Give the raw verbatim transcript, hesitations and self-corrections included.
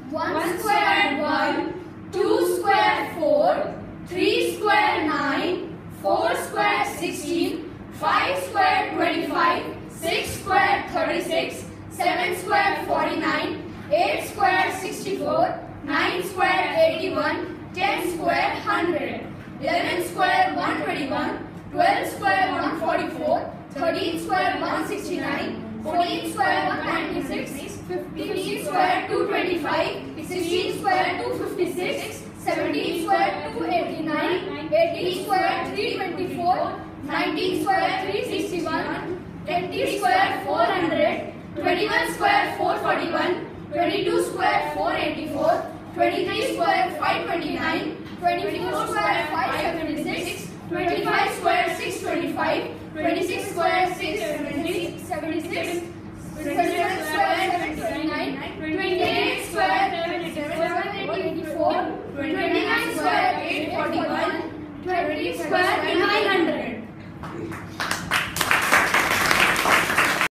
one square one, two square four, three square nine, four square sixteen, five square twenty-five, six square thirty-six, seven square forty-nine, eight square sixty-four, nine square eighty-one, ten square one hundred, eleven square one hundred twenty-one, twelve square one hundred forty-four, thirteen square one hundred sixty-nine, fourteen square one hundred ninety-six, fifteen square two hundred twenty-five, sixteen square two hundred fifty-six, seventeen square two hundred eighty-nine, eighteen square three hundred twenty-four, nineteen square three hundred sixty-one, twenty square four hundred, twenty-one square four hundred forty-one, twenty-two square four hundred eighty-four, twenty-three square five hundred twenty-nine, twenty-four square five hundred seventy-six, twenty-five square six hundred twenty-five, twenty-six square six hundred seventy-six, twenty-seven square seven hundred twenty-nine, twenty-eight square seven hundred eighty-four, twenty-nine square eight hundred forty-one, twenty square